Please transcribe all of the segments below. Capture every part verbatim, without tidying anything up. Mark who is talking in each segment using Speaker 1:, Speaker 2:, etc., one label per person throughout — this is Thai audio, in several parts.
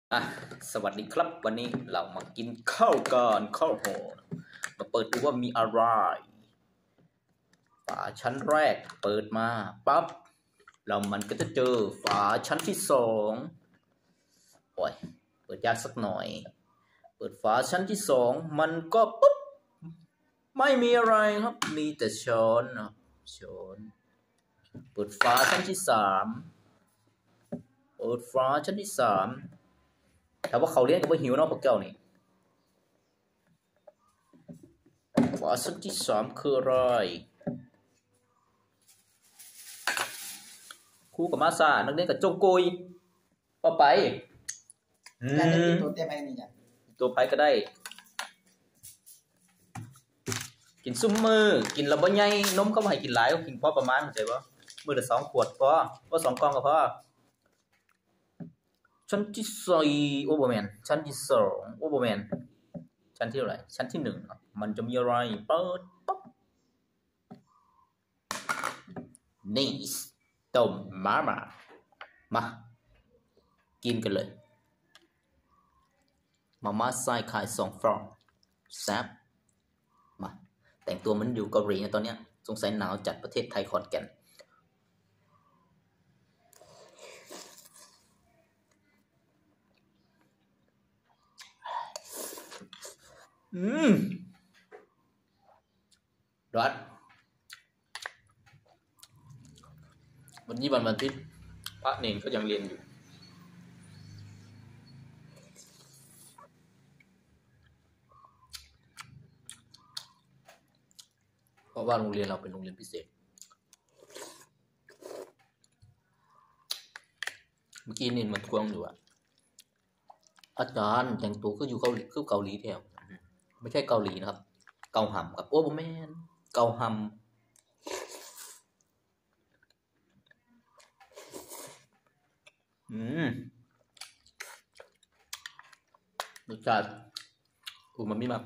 Speaker 1: อ่ะสวัสดีครับวันนี้เรามากินข้าวกันข้าวโหมาเปิดดูว่ามีอะไรฝาชั้นแรกเปิดมาปั๊บเรามันก็จะเจอฝาชั้นที่สองโอ้ยเปิดยากสักหน่อยเปิดฝาชั้นที่สองมันก็ปุ๊บไม่มีอะไรครับมีแต่ช้อนนะช้อนเปิดฝาชั้นที่สามเปิดฝาชั้นที่สามถามว่าเขาเลี้ยงกับว่าหิวเนาะพวกเจ้านี่ฝาชั้นที่สามคืออะไรคู่กับมาซานักเรียนกับจงกุยต่อไป
Speaker 2: แล้วจะกินตัวเต็มไอ้นี่จ้ะ
Speaker 1: ตัวไปก็ได้กินซุ้มมือกินแล้วบ่ใหญ่นมเขาไม่ให้กินหลายก็กินพอประมาณเข้าใจป่ะมือละสองขวดพอก็สองกล่องก็พอชั้นที่สี่โอเบอร์แมนชั้นที่สองโอเบอร์แมนชั้นที่เท่าไหร่ชั้นที่หนึ่งมันจะมีอะไรเปิดปั๊บนี่ต้มมาม่ามากินกันเลยมาม่าใส่ไข่สองฟองแซ่บมาแต่งตัวมันอยู่เกาหลีนะตอนเนี้ยสงสัยหนาวจัดประเทศไทยขอนแก่นอืมร้อนวันนี้วันวันอาทิตย์พระเนรก็ยังเรียนอยู่เพราะว่าโรงเรียนเราเป็นโรงเรียนพิเศษเมื่อกี้เนรมาทวงอยู่อะอาจารย์แต่งตัวก็อยู่เกาหลีคือเกาหลีแถวไม่ใช่เกาหลีนะครับเกาหำกับโอ้โหแมนเกาหำอืมรสชาติอูมามิมาก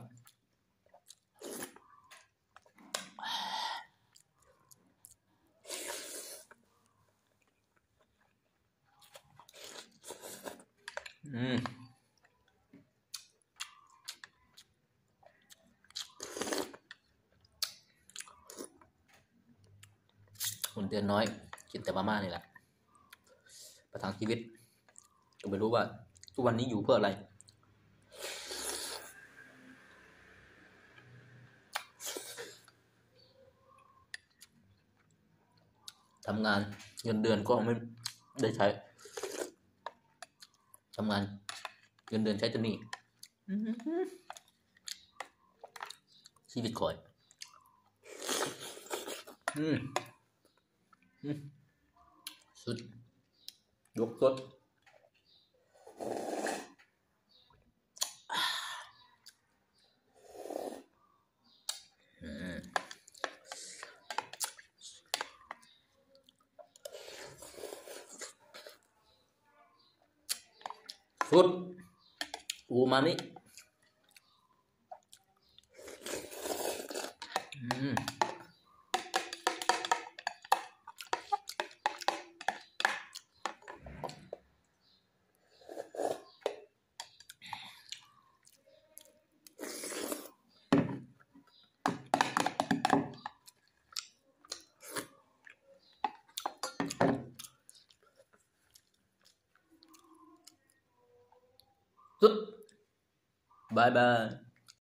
Speaker 1: อืมคนเดือนน้อยกินแต่มาม่านี่แหละประทังชีวิตก็ไม่รู้ว่าทุกวันนี้อยู่เพื่ออะไรทำงานเงินเดือนก็ไม่ได้ใช้ทำงานเงินเดือนใช้ตัวนี้ชีวิตคอยอืมอืมสุดยกสดสุดอูมามิอืมสุดบายบาย